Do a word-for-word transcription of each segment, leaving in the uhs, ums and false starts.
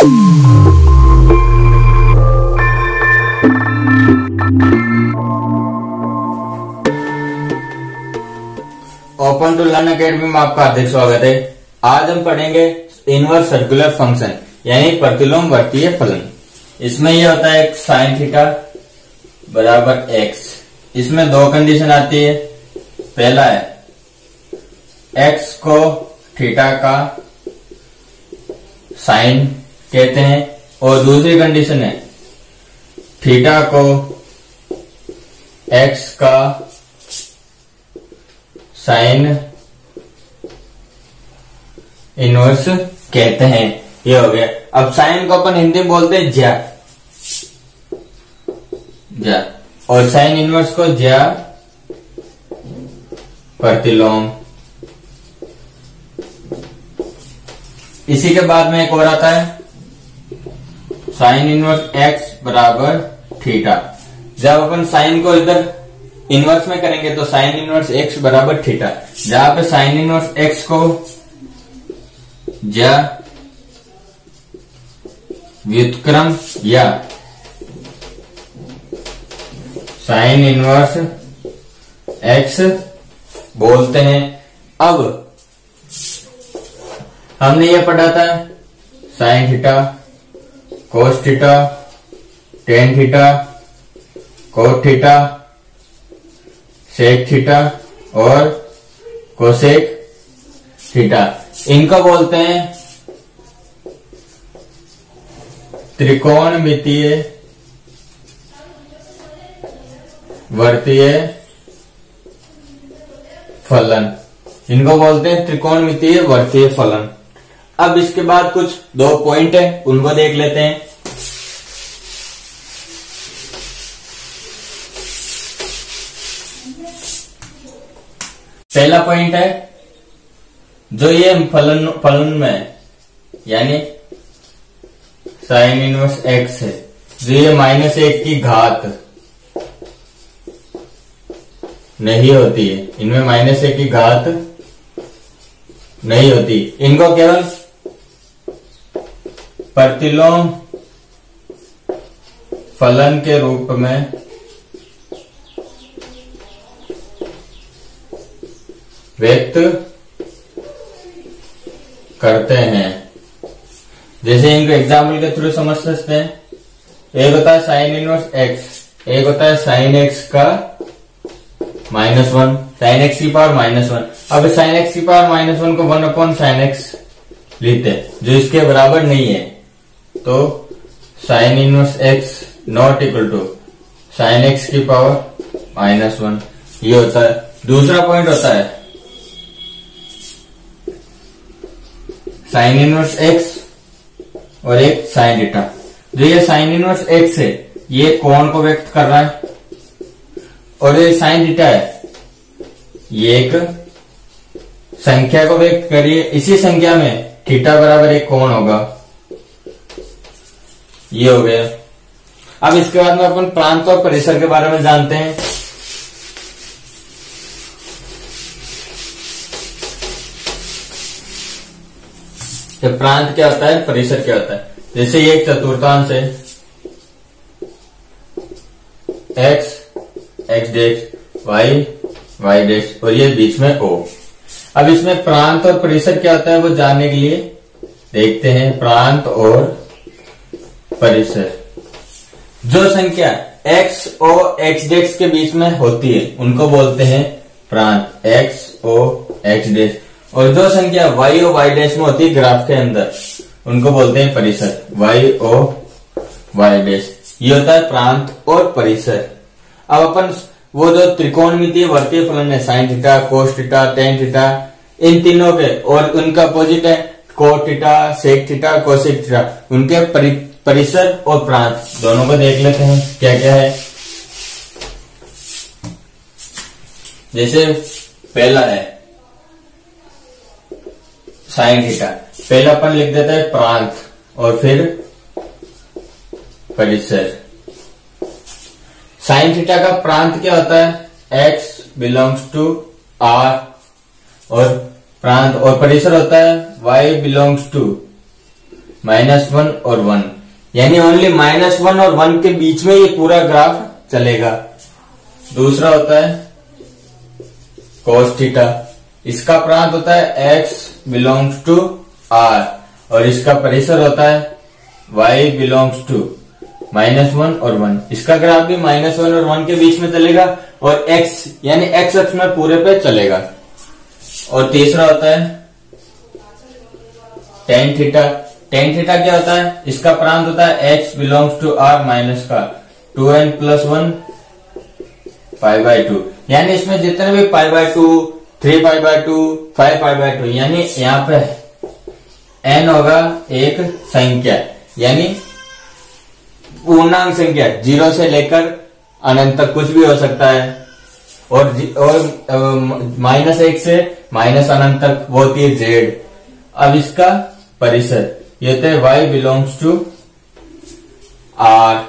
Open to learn academy में आपका हार्दिक स्वागत है। आज हम पढ़ेंगे इनवर्स सर्कुलर फंक्शन यानी प्रतिलोम वर्तीय फलन। इसमें यह होता है साइन थीटा बराबर एक्स। इसमें दो कंडीशन आती है। पहला है एक्स को थीटा का साइन कहते हैं और दूसरी कंडीशन है थीटा को एक्स का साइन इनवर्स कहते हैं। ये हो गया। अब साइन को अपन हिंदी में बोलते हैं ज्या ज्या और साइन इनवर्स को ज्या प्रतिलोम। इसी के बाद में एक और आता है साइन इनवर्स एक्स बराबर थीटा। जब अपन साइन को इधर इनवर्स में करेंगे तो साइन इनवर्स एक्स बराबर थीटा। जहां पे साइन इनवर्स एक्स को ज्या व्युत्क्रम या साइन इनवर्स एक्स बोलते हैं। अब हमने ये पढ़ा था sine theta, cos theta, tan theta, cot theta, sec theta और कोसेक थीटा। इनको बोलते हैं त्रिकोणमितीय वर्तीय फलन। इनको बोलते हैं त्रिकोणमितीय वर्तीय फलन। अब इसके बाद कुछ दो पॉइंट है, उनको देख लेते हैं। पहला पॉइंट है जो ये फलन फलन में यानी साइन इनवर्स एक्स है, जो ये माइनस एक की घात नहीं होती है, इनमें माइनस एक की घात नहीं होती। इनको केवल प्रतिलोम फलन के रूप में व्यक्त करते हैं। जैसे इनको एग्जाम्पल के थ्रू समझ सकते हैं। एक होता है साइन इनवर्स एक्स, एक होता है साइन एक्स का माइनस वन, साइन एक्स की पावर माइनस वन। अब साइन एक्स की पावर माइनस वन को वन अपॉन साइन एक्स लेते हैं जो इसके बराबर नहीं है, तो sine inverse x not equal to sine x की पावर माइनस वन। ये होता है। दूसरा पॉइंट होता है साइन इनवर्स एक्स और एक साइन थीटा। जो ये साइन इनवर्स एक्स है ये कोण को व्यक्त कर रहा है और ये साइन थीटा है ये एक संख्या को व्यक्त करिए। इसी संख्या में थीटा बराबर एक कोण होगा। ये हो गया। अब इसके बाद में अपन प्रांत और परिसर के बारे में जानते हैं। तो प्रांत क्या होता है, परिसर क्या होता है। जैसे ये एक चतुर्थांश है x, x dash, y, y dash और ये बीच में ओ। अब इसमें प्रांत और परिसर क्या होता है वो जानने के लिए देखते हैं। प्रांत और परिसर, जो संख्या एक्स और एक्स डैश के बीच में होती है उनको बोलते हैं प्रांत, एक्स ओ एक्स डैश। और जो संख्या y और y डैश में होती है ग्राफ के अंदर उनको बोलते हैं परिसर, y और y डैश। ये होता है प्रांत और परिसर। अब अपन वो जो त्रिकोणमितीय वर्तीय फलन है sine theta, cos theta, tan theta, इन तीनों के और उनका अपोजिट है cot theta, sec theta, cosec theta, उनके परि, परिसर और प्रांत दोनों को देख लेते हैं क्या क्या है। जैसे पहला है साइन थीटा। पहला अपन लिख देता है प्रांत और फिर परिसर। साइन थीटा का प्रांत क्या होता है, x बिलोंग्स टू r और प्रांत, और परिसर होता है y belongs to minus one और वन, यानी ओनली माइनस वन और वन के बीच में ये पूरा ग्राफ चलेगा। दूसरा होता है cos थीटा, इसका प्रांत होता है x बिलोंग्स टू r और इसका परिसर होता है y belongs to minus one और वन। इसका ग्राफ भी माइनस वन और वन के बीच में चलेगा और x यानी x अक्ष में पूरे पे चलेगा। और तीसरा होता है tan थीटा। tan थीटा क्या होता है, इसका प्रांत होता है x belongs to r minus का two n plus one pi by two, यानी इसमें जितने भी pi by two, three pi by two, five pi by two, यानी यहाँ पे n होगा एक संख्या, यानी पूर्णांक संख्या, जीरो से लेकर अनंत तक कुछ भी हो सकता है। और और माइनस एक से माइनस अनंत तक वो होती है जेड। अब इसका परिसर ये होता है y बिलोंग्स टू r।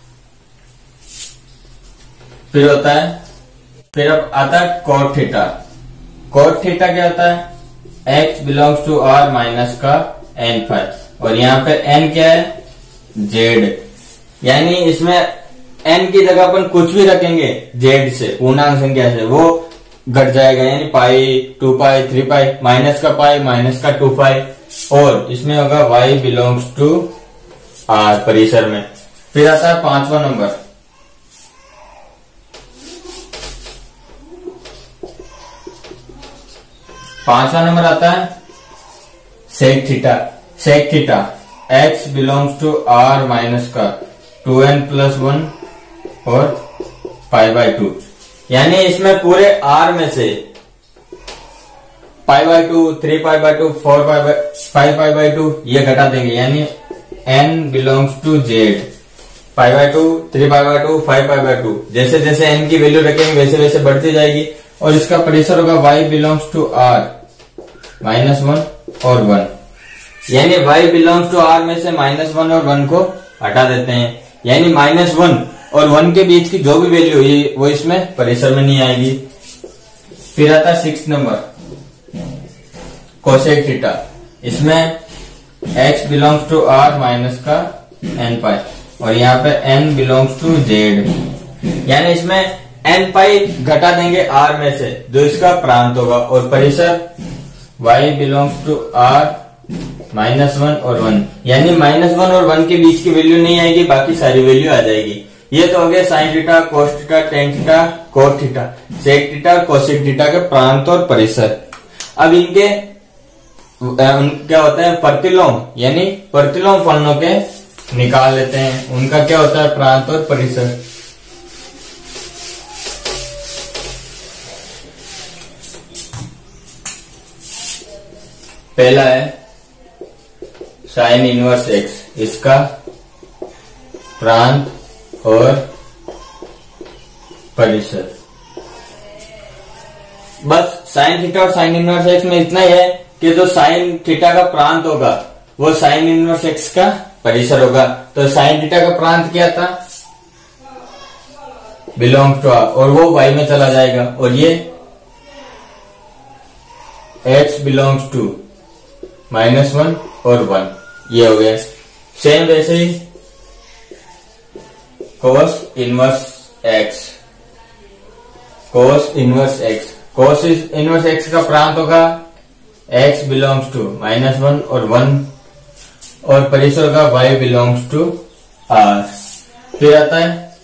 फिर होता है फिर अब आता है cot थीटा। cot थीटा क्या होता है, x belongs to r minus का n फाइव और यहाँ पे n क्या है, z, यानी इसमें n की जगह अपन कुछ भी रखेंगे z से, पूर्णांक संख्या से, वो घट जाएगा, यानी pi, two pi, three pi, minus का पाई, माइनस का टू पाई। और इसमें होगा y बिलोंग्स टू r परिसर में। फिर आता है पांचवा नंबर, पांचवा नंबर आता है sec theta. sec theta x belongs to r minus का टू एन प्लस वन और पाई बाय टू, यानी इसमें पूरे r में से pi by two, three pi by two, four pi by five pi by two ये घटा देंगे, यानी n belongs to z। Pi by two, three pi by two, five pi by two, जैसे जैसे n की value रखेंगे वैसे वैसे बढ़ती जाएगी। और इसका परिसर होगा y belongs to r minus one और वन, यानी y बिलोंग्स टू r में से माइनस वन और वन को हटा देते हैं, यानी माइनस वन और वन के बीच की जो भी वैल्यू हुई वो इसमें परिसर में नहीं आएगी। फिर आता है सिक्स नंबर कोसेक थीटा। इसमें x belongs to r minus का n पाई और यहाँ पे n बिलोंग्स टू z, यानी इसमें n पाई घटा देंगे r में से जो इसका प्रांत होगा और परिसर y belongs to r minus one और वन, यानी माइनस वन और वन के बीच की वैल्यू नहीं आएगी, बाकी सारी वैल्यू आ जाएगी। ये तो हो गया sine theta, cos theta, tan theta, cot theta, sec theta, cosec theta के प्रांत और परिसर। अब इनके क्या होता है प्रतिलोम, यानी प्रतिलोम फलनों के निकाल लेते हैं, उनका क्या होता है प्रांत और परिसर। पहला है साइन इनवर्स एक्स, इसका प्रांत और परिसर। बस साइन थीटा और साइन इनवर्स एक्स में इतना ही है कि जो साइन थीटा का प्रांत होगा वो साइन इनवर्स एक्स का परिसर होगा। तो साइन थीटा का प्रांत क्या था, बिलोंग टू आर, और वो वाई में चला जाएगा, और ये x belongs to minus one और वन, ये हो गया। सेम वैसे ही cos inverse x, cos inverse x, cos inverse x का प्रांत होगा x belongs to minus one और वन, और परिसर होगा वाई बिलोंग्स टू आर। फिर आता है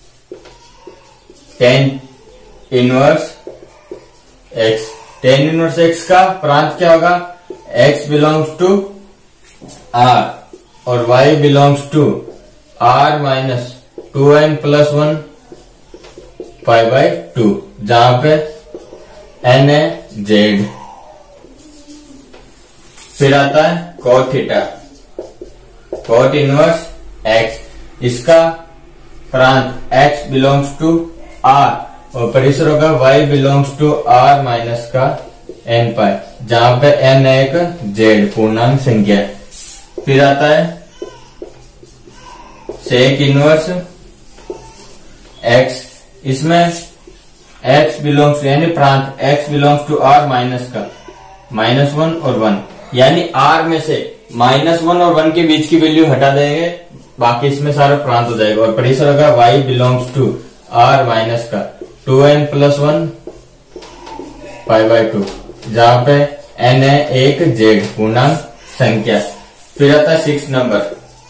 tan inverse x, tan inverse x का प्रांत क्या होगा, एक्स बिलोंग्स टू आर और y belongs to r minus two n plus one pi by two, जहां पे एन है जेड। फिर आता है cot theta, cot inverse x, इसका प्रांत एक्स बिलोंग्स टू आर और परिसर होगा y belongs to r minus का एन पाई, जहां पे एन एक जेड पूर्णांक संख्या है। फिर आता है सेक इनवर्स एक्स, इसमें एक्स बिलोंग्स यानी प्रांत x belongs to r minus का माइनस वन और वन, यानी आर में से माइनस वन और वन के बीच की वैल्यू हटा देंगे, बाकी इसमें सारा प्रांत हो जाएगा। और परिसर होगा y belongs to r minus का two n plus one pi by two, जहां पे n है एक z पूर्णांक संख्या। फिर आता है six number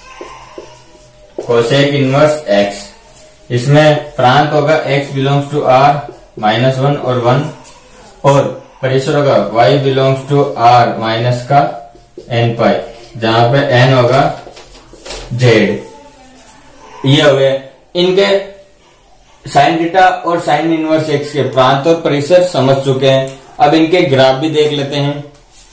cosec inverse x। इसमें प्रांत होगा x belongs to r minus one और वन, और परिसर होगा y belongs to r minus का n पाई, जहां पे n होगा z। ये हो गए इनके साइन थीटा और साइन इनवर्स x के प्रांत और परिसर समझ चुके हैं। अब इनके ग्राफ भी देख लेते हैं।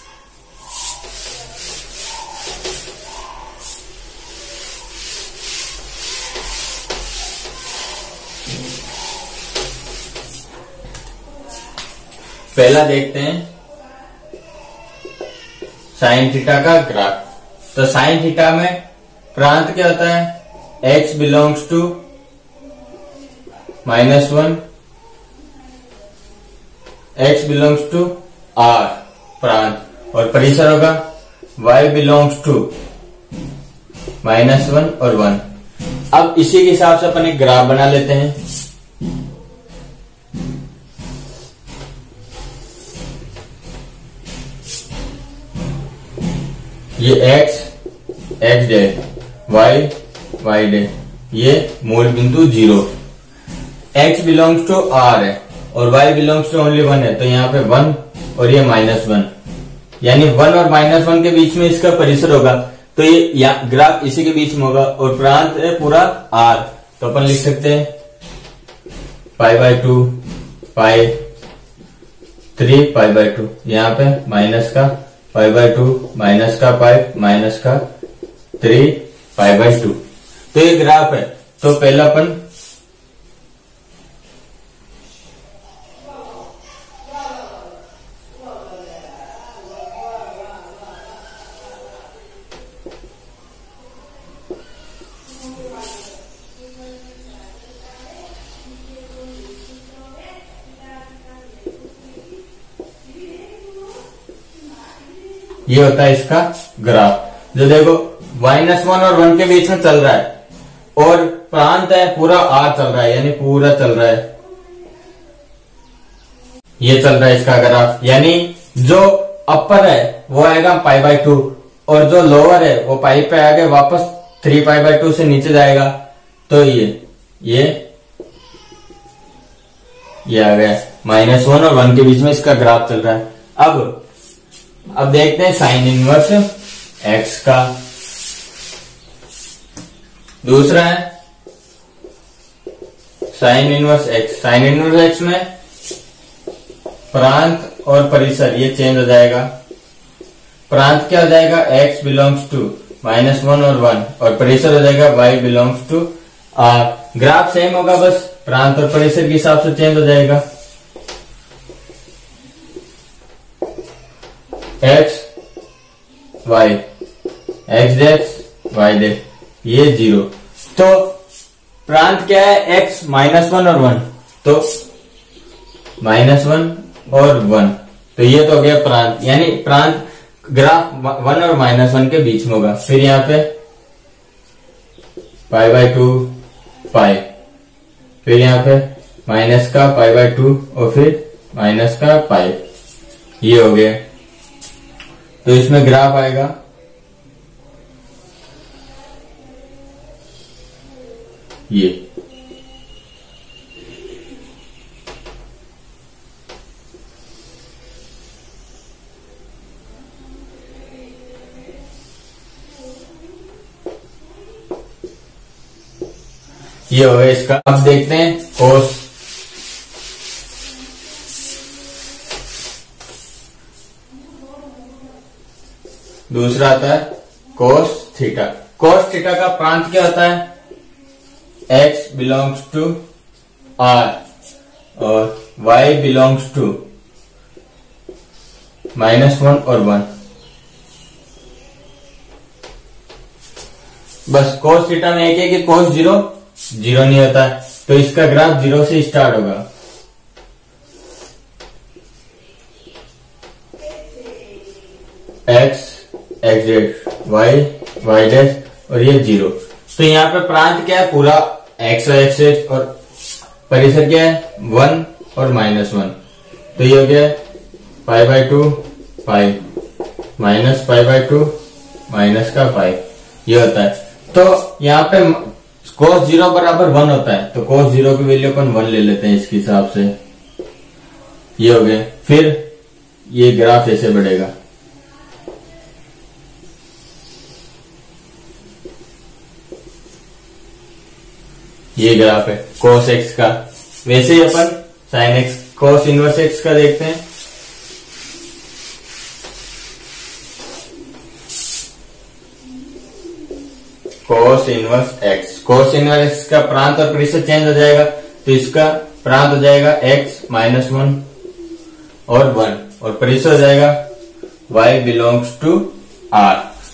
पहला देखते हैं साइन थीटा का ग्राफ। तो साइन थीटा में प्रांत क्या होता है, x belongs to minus one, x belongs to r प्रांत, और परिसर होगा y belongs to minus one और वन। अब इसी के हिसाब से अपन एक ग्राफ बना लेते हैं। ये x x डे, y y डे, ये मूल बिंदु zero. x belongs to r है और y बिलोंग्स टू ओनली वन है, तो यहाँ पे वन और ये माइनस वन, यानी वन और माइनस वन के बीच में इसका परिसर होगा। तो ये ग्राफ इसी के बीच में होगा, और प्रांत है पूरा r, तो अपन लिख सकते हैं pi by two pi three pi by two, यहाँ पे माइनस का पाई बाई टू माइनस का पाई माइनस का थ्री पाई बाई टू। तो ये ग्राफ है। तो पहला अपन ये होता है इसका ग्राफ। जो देखो माइनस वन और वन के बीच में चल रहा है, और प्रांत है पूरा आर चल रहा है, यानी पूरा चल रहा है, ये चल रहा है इसका ग्राफ। यानी जो अपर है वो आएगा पाई बाई टू, और जो लोअर है वो पाई पे आगे वापस थ्री पाई बाई टू से नीचे जाएगा। तो ये ये ये आ गया माइनस वन और वन के बीच में इसका ग्राफ चल रहा है। अब अब देखते हैं साइन इनवर्स x का। दूसरा है sine inverse x। Sine inverse x में प्रांत और परिसर ये चेंज हो जाएगा। प्रांत क्या हो जाएगा, x belongs to minus one और वन, और परिसर हो जाएगा y belongs to r। Graph same होगा, बस प्रांत और परिसर के हिसाब से चेंज हो जाएगा। x y x डेक्स y डेक्स, ये जीरो। तो प्रांत क्या है, x माइनस वन और वन, तो माइनस वन और वन, तो ये तो हो गया प्रांत। यानी प्रांत ग्राफ वन और माइनस वन के बीच में होगा। फिर यहाँ पे पाई बाई टू पाई, फिर यहाँ पे माइनस का पाई बाई टू, और फिर माइनस का पाई, ये हो गया। तो इसमें ग्राफ आएगा ये। ये हो गया इसका। अब देखते हैं कोस। दूसरा आता है कोस थीटा। कोस थीटा का प्रांत क्या होता है, x बिलोंग्स टू r और y belongs to minus one और वन। बस कोस थीटा में एक है कि कोस जीरो जीरो नहीं होता है, तो इसका ग्राफ जीरो से स्टार्ट होगा। x x y y dash और ये जीरो। तो यहाँ पे प्रांत क्या है, पूरा एक्स और एक्स एक्स, और परिसर क्या है वन और माइनस वन। तो ये हो गया pi by two pi minus pi by two minus का पाई, ये होता है। तो यहाँ पे कोस जीरो बराबर वन होता है, तो कोस जीरो की वैल्यू अपन वन ले लेते हैं इसके हिसाब से, ये हो गया। फिर ये ग्राफ ऐसे बढ़ेगा, ये ग्राफ है कोस एक्स का। वैसे ही अपन sine x cos inverse x का देखते हैं। Cos inverse x, cos inverse x का प्रांत और परिसर चेंज हो जाएगा, तो इसका प्रांत हो जाएगा एक्स माइनस वन और वन, और परिसर हो जाएगा y बिलोंग्स टू r।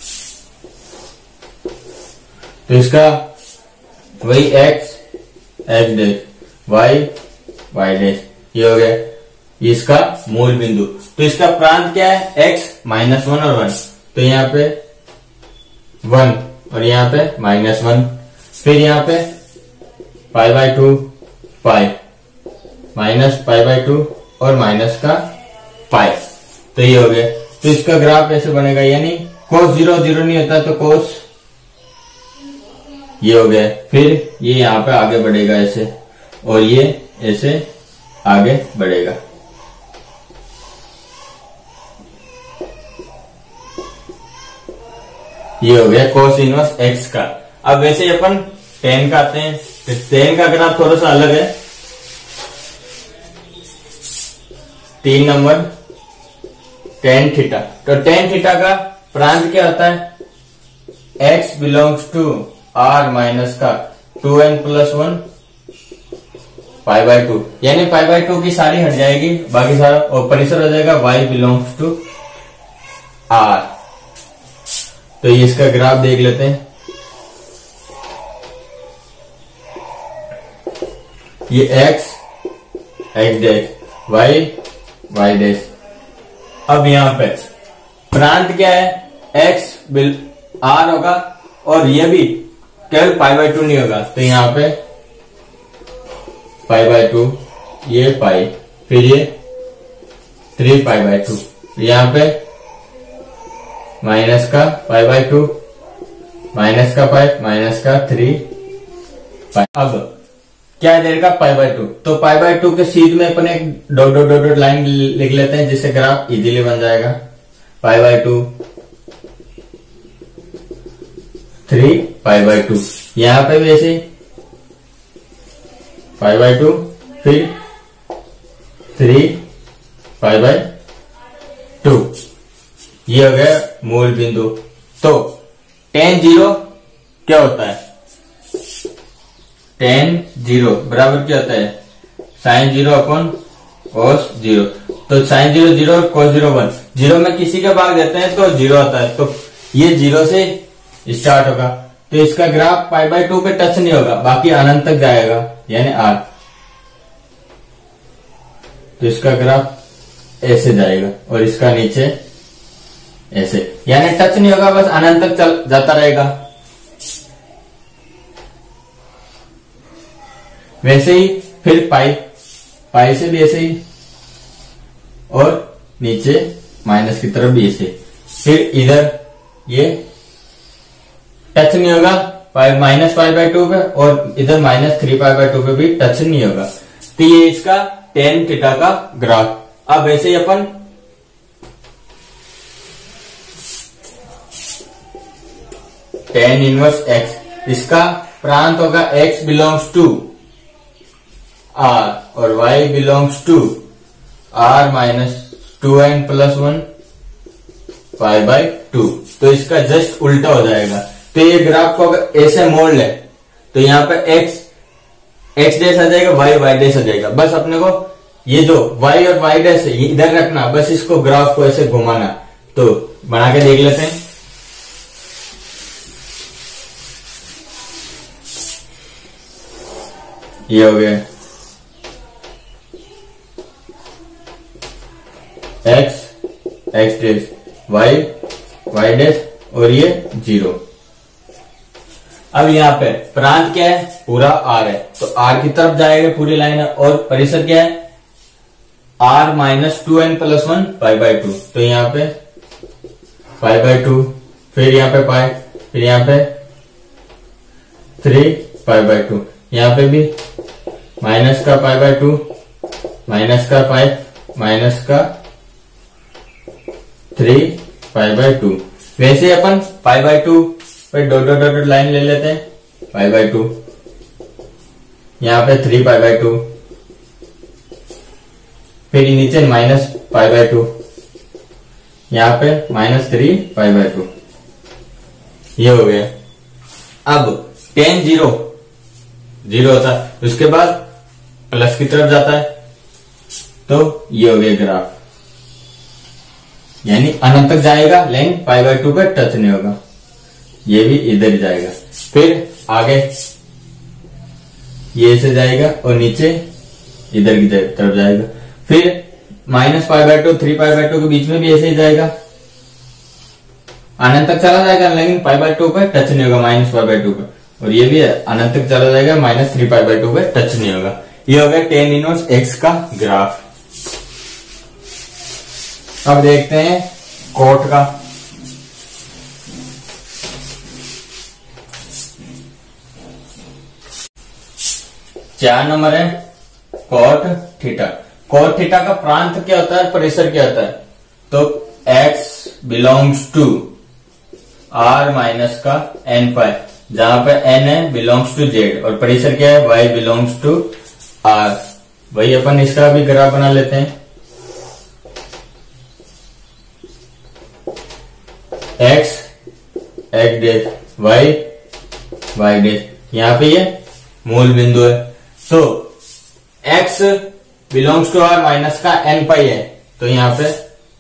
तो इसका वही x x dash y y dash, ये हो गया इसका मूल बिंदु। तो इसका प्रांत क्या है x माइनस वन और वन, तो यहाँ पे वन और यहाँ पे माइनस वन, फिर यहाँ पे pi by two pi minus pi by two और माइनस का पाई, तो ये हो गया। तो इसका ग्राफ ऐसे बनेगा, यानी कोस जीरो जीरो नहीं होता तो कोस, ये हो गया। फिर ये यहाँ पे आगे बढ़ेगा ऐसे, और ये ऐसे आगे बढ़ेगा। ये हो गया कोस इनवर्स एक्स का। अब वैसे ही अपन टेन का आते हैं, टेन का ग्राफ थोड़ा सा अलग है। तीन नंबर टेन थीटा, तो टेन थीटा का प्रांत क्या होता है, x belongs to r minus का two n plus one pi by two, यानी पाई बाय टू की सारी हट जाएगी, बाकी सारा, और परिसर हो जाएगा y बिलोंग्स टू r। तो ये इसका ग्राफ देख लेते हैं। ये x x dash y y dash. अब यहाँ पे प्रांत क्या है, x बिल r होगा, और ये भी केवल पाई बाय टू नहीं होगा, तो यहाँ पे पाई बाय टू, ये पाई, फिर ये थ्री पाई बाय टू, यहाँ पे माइनस का पाई बाय टू माइनस का पाई माइनस का थ्री पाई। अब क्या देगा पाई बाय टू, तो पाई बाय टू के सीध में अपन एक dot dot dot dot line लिख लेते हैं, जिससे ग्राफ इजीली बन जाएगा। Pi by two three pi by two, यहां पे भी ऐसे पाई बाय टू, फिर थ्री पाई बाय टू, ये हो गया मूल बिंदु। तो टेन जीरो क्या होता है, टेन जीरो बराबर क्या होता है, sine zero upon cos zero. तो साइन जीरो जीरो और कोस जीरो वन, जीरो में किसी का भाग देते हैं तो जीरो आता है, तो ये जीरो से स्टार्ट होगा। तो इसका ग्राफ पाई बाय टू पे टच नहीं होगा, बाकी अनंत तक जाएगा, यानी आर। तो इसका ग्राफ ऐसे जाएगा, और इसका नीचे ऐसे, यानी टच नहीं होगा, बस अनंत तक चल जाता रहेगा। वैसे ही फिर पाई पाई से भी ऐसे ही, और नीचे माइनस की तरफ भी ऐसे। फिर इधर ये टच नहीं होगा pi minus pi by two पे, और इधर minus three pi by two पे भी टच नहीं होगा। तो ये इसका टेन थीटा का ग्राफ। अब वैसे ही अपन टेन इनवर्स एक्स, इसका प्रांत होगा x बिलोंग्स टू r और y belongs to r minus two n plus one pi by two. तो इसका जस्ट उल्टा हो जाएगा। तो ये ग्राफ को अगर ऐसे मोड़ ले, तो यहाँ पे x x डैश आ जाएगा, y y डैश आ जाएगा। बस अपने को ये जो y और y डैश है ये इधर रखना, बस इसको ग्राफ को ऐसे घुमाना। तो बना के देख लेते हैं। ये हो गया x x dash y y dash और ये जीरो। अब यहाँ पे प्रांत क्या है, पूरा आर है, तो आर की तरफ जाएगा पूरी लाइन है, और परिसर क्या है r minus two n plus one pi by two, तो यहाँ पे पाई बाय टू, फिर यहाँ पे पाई, फिर यहाँ पे थ्री पाई बाय टू, यहाँ पे भी माइनस का पाई बाय टू, माइनस का पाई, माइनस का थ्री पाई बाय टू। वैसे अपन पाई बाय टू पे डॉट डॉट डॉट लाइन ले लेते हैं, पाई बाय टू, यहाँ पे थ्री पाई बाय टू, फिर नीचे माइनस पाई बाय टू, यहाँ पे minus three pi by two, ये हो गया। अब टेन जीरो जीरो होता है, उसके बाद प्लस की तरफ जाता है, तो ये हो गया ग्राफ, यानी अनंत तक जाएगा, लेकिन पाई बाय टू पे टच नहीं होगा, ये भी इधर ही जाएगा। फिर आगे ये से जाएगा और नीचे इधर की तरफ जाएगा, फिर minus pi by two three pi by two के बीच में भी ऐसे ही जाएगा, अनंत तक चला जाएगा, लेकिन पाई बाय टू पे टच नहीं होगा, माइनस पाई बाय टू पे, और ये भी अनंत तक चला जाएगा, minus three pi by two पे टच नहीं होगा। ये हो गया टेन इनवर्स एक्स का ग्राफ। अब देखते हैं कोट का। चार नंबर है कोट थीटा। कोट थीटा का प्रांत क्या होता है, परिसर क्या होता है, तो x belongs to r minus का n पाई, जहां पे n है बिलोंग्स टू z, और परिसर क्या है y बिलोंग्स टू r। वही अपन इसका भी ग्राफ बना लेते हैं। x x dash y y dash, यहाँ पे ये मूल बिंदु है, तो x belongs to r minus का n पाई है, तो यहाँ पे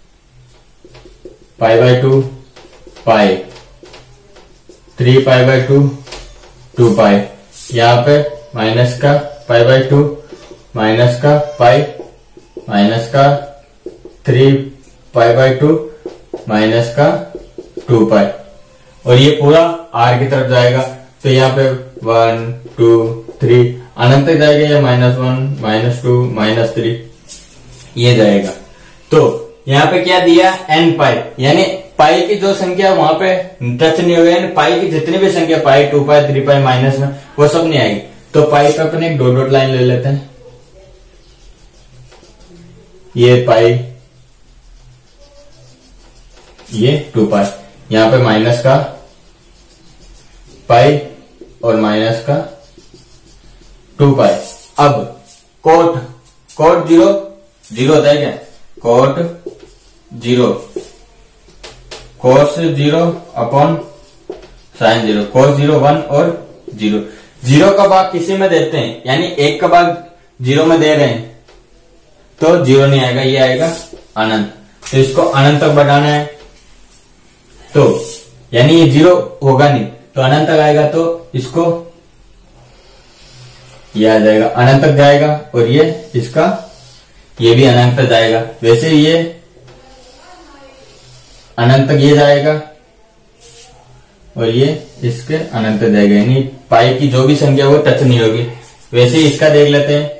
pi by two pi, three pi by two two pi, यहाँ पे माइनस का पाई बाय टू, माइनस का पाई, माइनस का three pi by two, minus का टू पाई, और ये पूरा r की तरफ जाएगा, तो यहाँ पे वन टू थ्री अनंत तक जाएगा, या minus one minus two minus three ये जाएगा। तो यहाँ पे क्या दिया n पाई, यानी पाई की जो संख्या वहां पे टच नहीं होगा, यानी पाई की जितनी भी संख्या pi two pi three pi minus में वो सब नहीं आएगी, तो पाई पे अपन एक डॉट डॉट लाइन ले लेते हैं, ये पाई, ये टू पाई, यहाँ पे माइनस का पाई और माइनस का टू पाई। अब कोट कोट जीरो जीरो होता है क्या, cot zero cos zero upon sine zero, cos zero one और जीरो। जीरो का भाग किसी में देते हैं, यानी एक का भाग जीरो में दे रहे हैं, तो जीरो नहीं आएगा, ये आएगा अनंत, तो इसको अनंत तक बढ़ाना है, तो यानी ये जीरो होगा नहीं, तो अनंत तक आएगा, तो इसको ये आ जाएगा, अनंत तक जाएगा, और ये इसका ये भी अनंत तक जाएगा। वैसे ये अनंत तक ये जाएगा, और ये इसके अनंत तक जाएगा, यानी पाई की जो भी संख्या वो टच नहीं होगी। वैसे ही इसका देख लेते हैं,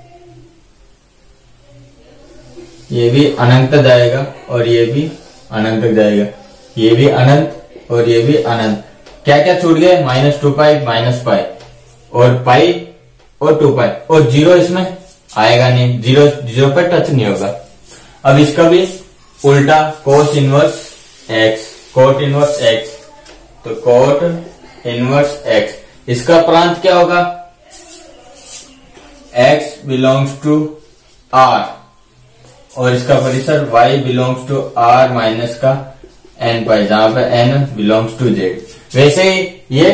ये भी अनंत तक जाएगा, और ये भी अनंत तक जाएगा, ये भी अनंत और ये भी अनंत। क्या क्या छूट गए, minus two pi minus pi और पाई और टू पाई, और जीरो इसमें आएगा नहीं, जीरो जीरो पर टच नहीं होगा। अब इसका भी उल्टा cos inverse x, cot inverse x, तो कोट इनवर्स एक्स, इसका प्रांत क्या होगा, x बिलोंग्स टू r, और इसका परिसर y belongs to r minus का n पाई, जहां पे n बिलोंग्स टू z। वैसे ही ये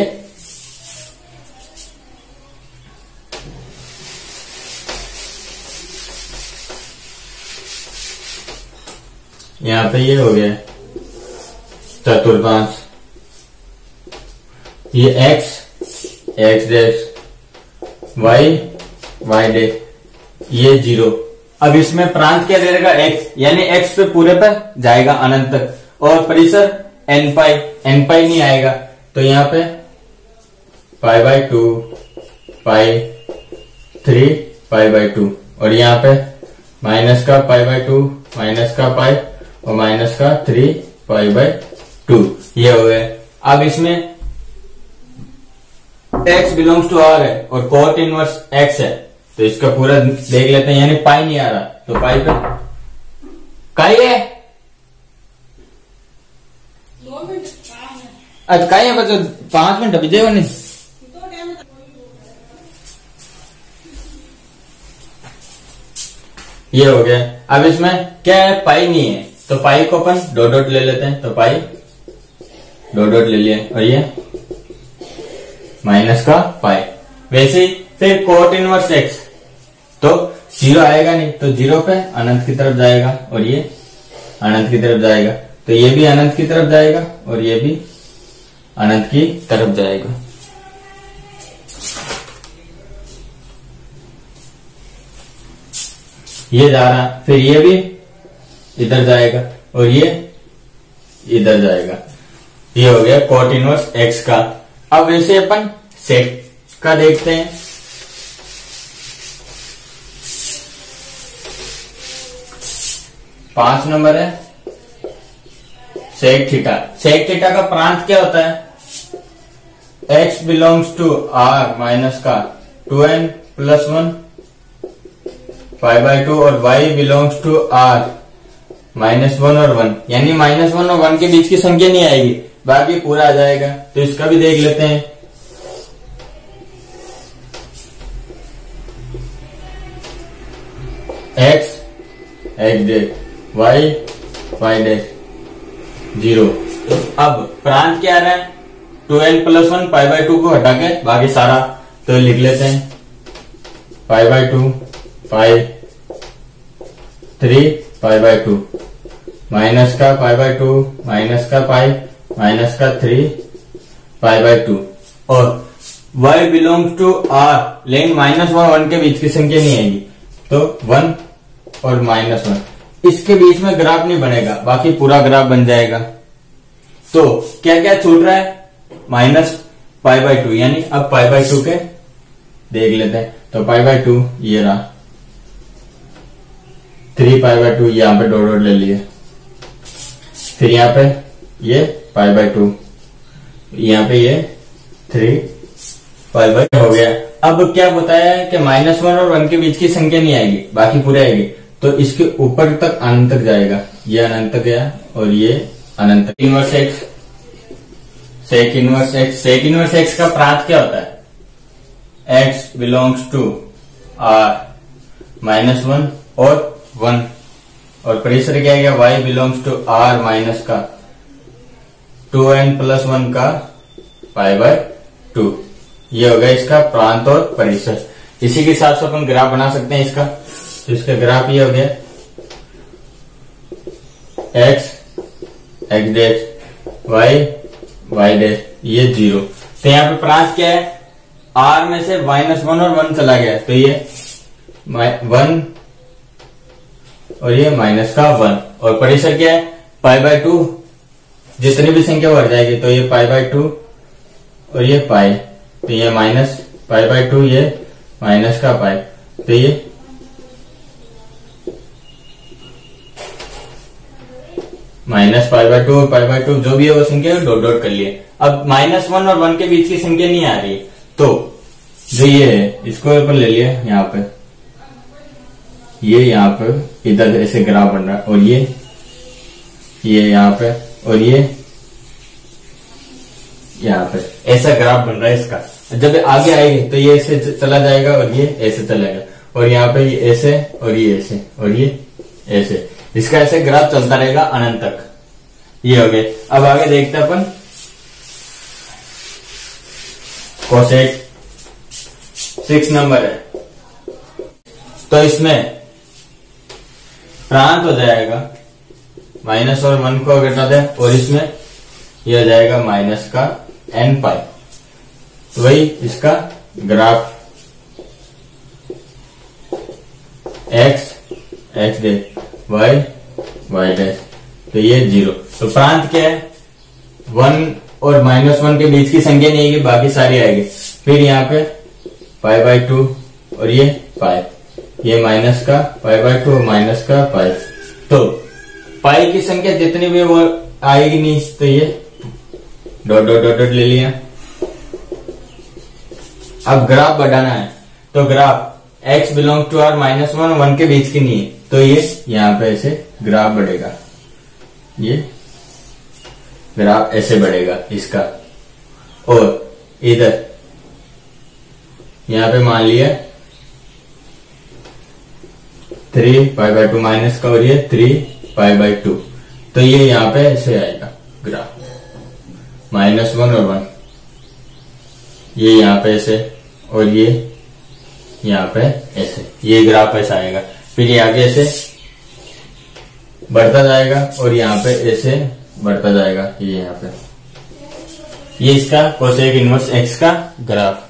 यहां पे ये हो गया चतुर्थांश, ये x x dash y y dash, ये जीरो। अब इसमें प्रांत क्या दे देगा x, यानी x पे पूरे पर जाएगा अनंत तक, और परिसर एन पाई, एन पाई नहीं आएगा तो यहाँ पे pi by two, pi three, pi by two, और यहाँ पे माइनस का पाई बाय टू, माइनस का पाई और माइनस का थ्री पाई बाय टू, ये हो गया। अब इसमें x बिलोंग्स टू r है और कोट इनवर्स x है, तो इसका पूरा देख लेते हैं, यानी पाई नहीं आ रहा तो पाई पे काई है, आज काई है बच्चों, पांच मिनट अभी जाएगा नहीं। ये हो गया। अब इसमें क्या है, पाई नहीं है तो पाई को अपन डॉट डॉट ले लेते हैं, तो पाई डॉट डॉट ले लिया और ये माइनस का पाई। वैसे ही फिर कोट इनवर्स एक्स, तो जीरो आएगा नहीं तो जीरो पे अनंत की तरफ जाएगा और ये अनंत की तरफ जाएगा, तो ये भी अनंत की तरफ जाएगा और ये भी अनंत की तरफ जाएगा। ये जा रहा, फिर ये भी इधर जाएगा और ये इधर जाएगा। ये हो गया कोट इनवर्स एक्स का। अब वैसे अपन सेक का देखते हैं। पांच नंबर है सेक थीटा। सेक थीटा का प्रांत क्या होता है, x belongs to r minus का two n plus one pi by two और y belongs to r minus one और वन, यानी माइनस वन और वन के बीच की संख्या नहीं आएगी, बाकी पूरा आ जाएगा। तो इसका भी देख लेते हैं। x x dash y y dash zero. अब प्रांत क्या आ रहा है, two n plus one pi by two को हटा के बाकी सारा तो लिख लेते हैं, pi by two pi three pi by two minus का पाई बाय टू माइनस का पाई माइनस का थ्री पाई बाय टू, और y बिलोंग्स टू r, लेकिन माइनस वन वन के बीच की संख्या नहीं आएगी तो वन और माइनस वन, इसके बीच में ग्राफ नहीं बनेगा, बाकी पूरा ग्राफ बन जाएगा। तो क्या क्या छूट रहा है, माइनस पाई बाय टू, यानी अब पाई बाय टू के देख लेते हैं। तो पाई बाय टू ये रहा, थ्री पाई बाय टू यहां पे डॉट डॉट ले लिए, फिर यहाँ पे ये पाई बाय टू, यहाँ पे ये थ्री पाई बाय हो गया। अब क्या बताया है कि माइनस वन और वन के बीच की संख्या नहीं आएगी, बाकी पूरे आएगी, तो इसके ऊपर तक अनंत तक जाएगा, ये अनंत तक गया और ये अनंत। Inverse x, sec inverse x, sec inverse x का प्रांत क्या होता है, x belongs to r minus one और वन, और परिसर क्या गया, y belongs to r minus का टू एन प्लस वन का पाई बाय टू। ये हो गया इसका प्रांत और परिसर। इसी के हिसाब से अपन ग्राफ बना सकते हैं इसका। तो इसका ग्राफ ये हो गया, x x dash y y dash ये जीरो। तो यहाँ पे प्रांत क्या है, r में से माइनस वन और वन चला गया, तो ये वन और ये माइनस का वन, और परिसर क्या है, पाई बाय टू, जितनी भी संख्या बढ़ जाएगी तो ये पाई बाय टू और ये पाई, तो ये माइनस पाई बाय टू, ये माइनस का पाई, तो ये माइनस पाई बाय टू और पाई बाय टू जो भी है वो संख्या डॉट डॉट कर लिए। अब माइनस वन और वन के बीच की संख्या नहीं आ रही, तो जो ये है इसको अपन ले लिया यहाँ पे, ये यहाँ पे इधर ऐसे ग्राफ बन रहा है, और ये ये यहाँ पे और ये यहाँ पे ऐसा ग्राफ बन रहा है इसका। जब आगे आएगी तो ये ऐसे चला जाएगा और ये ऐसे चलेगा, और यहाँ पे ये ऐसे और ये ऐसे और ये ऐसे, इसका ऐसे ग्राफ चलता रहेगा अनंत तक। ये हो गए। अब आगे देखते हैं अपन कोसेक, सिक्स नंबर है, तो इसमें प्रांत हो जाएगा माइनस और वन को घटा दें, और इसमें यह हो जाएगा माइनस का एन पाई, तो वही इसका graph x x dash y y dash, तो ये जीरो। तो प्रांत क्या है, वन और माइनस वन के बीच की संख्या नहीं आएगी, बाकी सारी आएगी। फिर यहाँ पे पाई बाई टू और ये पाई, ये माइनस का पाई बाई टू, माइनस का पाई। तो पाई की संख्या जितनी भी वो आएगी नहीं, तो ये डॉट डॉट डॉट डॉट ले लिया। अब ग्राफ बढ़ाना है, तो graph x belong to r minus one, one के बीच की नहीं है, तो ये यहां पे ऐसे ग्राफ बढ़ेगा, ये ग्राफ ऐसे बढ़ेगा इसका। और इधर यहां पे मान लिया three pi by two minus का, और ये थ्री पाई बाई टू, तो ये यहां पे ऐसे आएगा ग्राफ, माइनस वन और वन, ये यहां पे ऐसे, और ये यहां पे ऐसे, ये ग्राफ ऐसा आएगा। फिर ये आगे ऐसे बढ़ता जाएगा, और यहां पे ऐसे बढ़ता जाएगा, ये यहां पे, ये इसका कोसेक इनवर्स एक्स का ग्राफ।